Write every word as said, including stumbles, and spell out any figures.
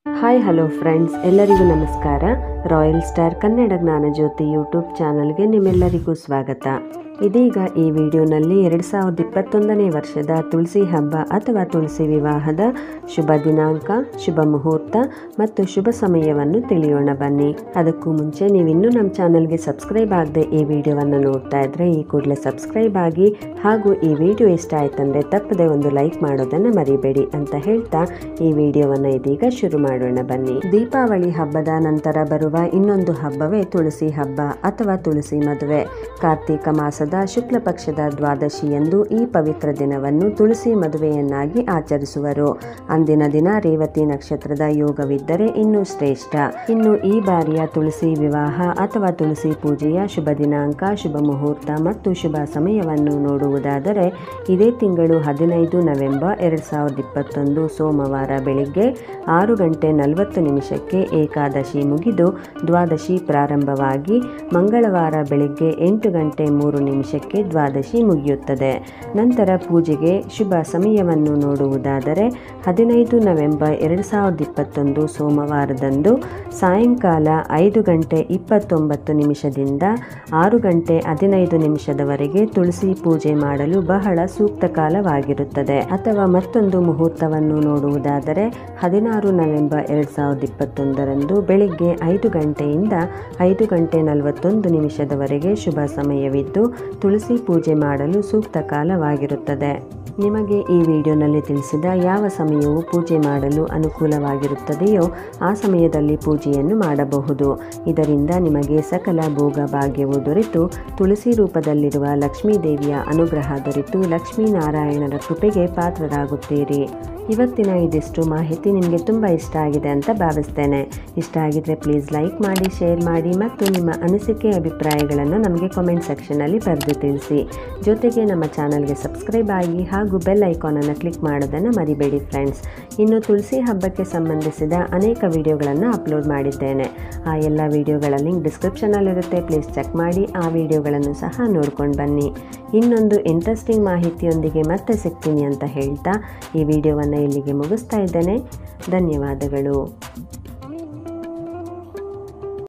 Hi hello friends, ಎಲ್ಲರಿಗೂ ನಮಸ್ಕಾರ. Royal star Kannada Jnanajyoti YouTube ಚಾನಲ್ಗೆ ನಿಮ್ಮೆಲ್ಲರಿಗೂ ಸ್ವಾಗತ. ಇದೀಗ ಈ ವಿಡಿಯೋನಲ್ಲಿ ಎರಡು ಸಾವಿರದ ಇಪ್ಪತ್ತೊಂದನೇ ವರ್ಷದ ತುಳಸಿ ಹಬ್ಬ ಅಥವಾ ತುಳಸಿ ವಿವಾಹದ ಶುಭ ದಿನಾಂಕ, ಶುಭ ಮುಹೂರ್ತ ಮತ್ತು ಶುಭ ಸಮಯವನ್ನು ತಿಳಿಯೋಣ ಬನ್ನಿ. ಅದಕ್ಕೂ ಮುಂಚೆ ನೀವಿನ್ನೂ ನಮ್ಮ ಚಾನಲ್ಗೆ ಸಬ್ಸ್ಕ್ರೈಬ್ ಆಗದೆ ಈ ವಿಡಿಯೋವನ್ನು ನೋಡ್ತಾ ಇದ್ರೆ ಈ ಕೂಡಲೇ ಸಬ್ಸ್ಕ್ರೈಬ್ ಆಗಿ, ಹಾಗೂ ಈ ವಿಡಿಯೋ ಇಷ್ಟ ಆಯ್ತಂದ್ರೆ ತಪ್ಪದೆ ಒಂದು ಲೈಕ್ ಮಾಡೋದನ್ನು ಮರಿಬೇಡಿ ಅಂತ ಹೇಳ್ತಾ ಈ ವಿಡಿಯೋವನ್ನು ಇದೀಗ ಶುರು ಮಾಡೋಣ ಬನ್ನಿ. ದೀಪಾವಳಿ ಹಬ್ಬದ ನಂತರ ಬರುವ ಇನ್ನೊಂದು ಹಬ್ಬವೇ ತುಳಸಿ ಹಬ್ಬ ಅಥವಾ ತುಳಸಿ ಮದುವೆ. ಕಾರ್ತೀಕ ಮಾಸದ ಶುಕ್ಲ ಪಕ್ಷದ ದ್ವಾದಶಿಯಂದು ಈ ಪವಿತ್ರ ದಿನವನ್ನು ತುಳಸಿ ಮದುವೆಯನ್ನಾಗಿ ಆಚರಿಸುವರು. ಅಂದಿನ ದಿನ ರೇವತಿ ನಕ್ಷತ್ರದ ಯೋಗವಿದ್ದರೆ ಇನ್ನೂ ಶ್ರೇಷ್ಠ. ಇನ್ನು ಈ ಬಾರಿಯ ತುಳಸಿ ವಿವಾಹ ಅಥವಾ ತುಳಸಿ ಪೂಜೆಯ ಶುಭ ದಿನಾಂಕ, ಶುಭ ಮುಹೂರ್ತ ಮತ್ತು ಶುಭ ಸಮಯವನ್ನು ನೋಡುವುದಾದರೆ ಇದೇ ತಿಂಗಳು ಹದಿನೈದು ನವೆಂಬರ್ ಎರಡು ಸಾವಿರದ ಇಪ್ಪತ್ತೊಂದು ಸೋಮವಾರ ಬೆಳಿಗ್ಗೆ ಆರು ಗಂಟೆ ನಲವತ್ತು ನಿಮಿಷಕ್ಕೆ ಏಕಾದಶಿ ಮುಗಿದು ದ್ವಾದಶಿ ಪ್ರಾರಂಭವಾಗಿ ಮಂಗಳವಾರ ಬೆಳಿಗ್ಗೆ ಎಂಟು ಗಂಟೆ ಮೂರು ನಿಮಿಷಕ್ಕೆ ದ್ವಾದಶಿ ಮುಗಿಯುತ್ತದೆ. ನಂತರ ಪೂಜೆಗೆ ಶುಭ ಸಮಯವನ್ನು ನೋಡುವುದಾದರೆ ಹದಿನೈದು ನವೆಂಬರ್ ಎರಡು ಸಾವಿರದ ಇಪ್ಪತ್ತೊಂದು ಸೋಮವಾರದಂದು ಸಾಯಂಕಾಲ ಐದು ಗಂಟೆ ಇಪ್ಪತ್ತೊಂಬತ್ತು ನಿಮಿಷದಿಂದ ಆರು ಗಂಟೆ ಹದಿನೈದು ನಿಮಿಷದವರೆಗೆ ತುಳಸಿ ಪೂಜೆ ಮಾಡಲು ಬಹಳ ಸೂಕ್ತ ಕಾಲವಾಗಿರುತ್ತದೆ. ಅಥವಾ ಮತ್ತೊಂದು ಮುಹೂರ್ತವನ್ನು ನೋಡುವುದಾದರೆ ಹದಿನಾರು ನವೆಂಬರ್ ಎರಡು ಸಾವಿರದ ಇಪ್ಪತ್ತೊಂದರಂದು ಬೆಳಿಗ್ಗೆ ಐದು ಗಂಟೆಯಿಂದ ಐದು ಗಂಟೆ ನಲವತ್ತೊಂದು ನಿಮಿಷದವರೆಗೆ ಶುಭ ಸಮಯವಿದ್ದು ತುಳಸಿ ಪೂಜೆ ಮಾಡಲು ಸೂಕ್ತ ಕಾಲವಾಗಿರುತ್ತದೆ. ನಿಮಗೆ ಈ ವಿಡಿಯೋನಲ್ಲಿ ತಿಳಿಸಿದ ಯಾವ ಸಮಯವು ಪೂಜೆ ಮಾಡಲು ಅನುಕೂಲವಾಗಿರುತ್ತದೆಯೋ ಆ ಸಮಯದಲ್ಲಿ ಪೂಜೆಯನ್ನು ಮಾಡಬಹುದು. ಇದರಿಂದ ನಿಮಗೆ ಸಕಲ ಭೋಗ ಭಾಗ್ಯವು ದೊರೆತು ತುಳಸಿ ರೂಪದಲ್ಲಿರುವ ಲಕ್ಷ್ಮೀ ದೇವಿಯ ಅನುಗ್ರಹ ದೊರೆತು ಲಕ್ಷ್ಮೀನಾರಾಯಣರ ಕೃಪೆಗೆ ಪಾತ್ರರಾಗುತ್ತೀರಿ. ಇವತ್ತಿನ ಇದಿಷ್ಟು ಮಾಹಿತಿ ನಿಮಗೆ ತುಂಬ ಇಷ್ಟ ಆಗಿದೆ ಅಂತ ಭಾವಿಸ್ತೇನೆ. ಇಷ್ಟ ಆಗಿದ್ರೆ ಪ್ಲೀಸ್ ಲೈಕ್ ಮಾಡಿ, ಶೇರ್ ಮಾಡಿ ಮತ್ತು ನಿಮ್ಮ ಅನಿಸಿಕೆ ಅಭಿಪ್ರಾಯಗಳನ್ನು ನಮಗೆ ಕಾಮೆಂಟ್ ಸೆಕ್ಷನಲ್ಲಿ ಬರೆದು ತಿಳಿಸಿ. ಜೊತೆಗೆ ನಮ್ಮ ಚಾನಲ್ಗೆ ಸಬ್ಸ್ಕ್ರೈಬ್ ಆಗಿ ಹಾಗೂ ಬೆಲ್ ಐಕಾನನ್ನು ಕ್ಲಿಕ್ ಮಾಡೋದನ್ನು ಮರಿಬೇಡಿ ಫ್ರೆಂಡ್ಸ್. ಇನ್ನು ತುಳಸಿ ಹಬ್ಬಕ್ಕೆ ಸಂಬಂಧಿಸಿದ ಅನೇಕ ವಿಡಿಯೋಗಳನ್ನು ಅಪ್ಲೋಡ್ ಮಾಡಿದ್ದೇನೆ. ಆ ಎಲ್ಲ ವಿಡಿಯೋಗಳ ಲಿಂಕ್ ಡಿಸ್ಕ್ರಿಪ್ಷನಲ್ಲಿರುತ್ತೆ, ಪ್ಲೀಸ್ ಚೆಕ್ ಮಾಡಿ ಆ ವಿಡಿಯೋಗಳನ್ನು ಸಹ ನೋಡ್ಕೊಂಡು ಬನ್ನಿ. ಇನ್ನೊಂದು ಇಂಟ್ರೆಸ್ಟಿಂಗ್ ಮಾಹಿತಿಯೊಂದಿಗೆ ಮತ್ತೆ ಸಿಗ್ತೀನಿ ಅಂತ ಹೇಳ್ತಾ ಈ ವಿಡಿಯೋವನ್ನು ಇಲ್ಲಿಗೆ ಮುಗಿಸ್ತಾ ಇದ್ದೇನೆ. ಧನ್ಯವಾದಗಳು.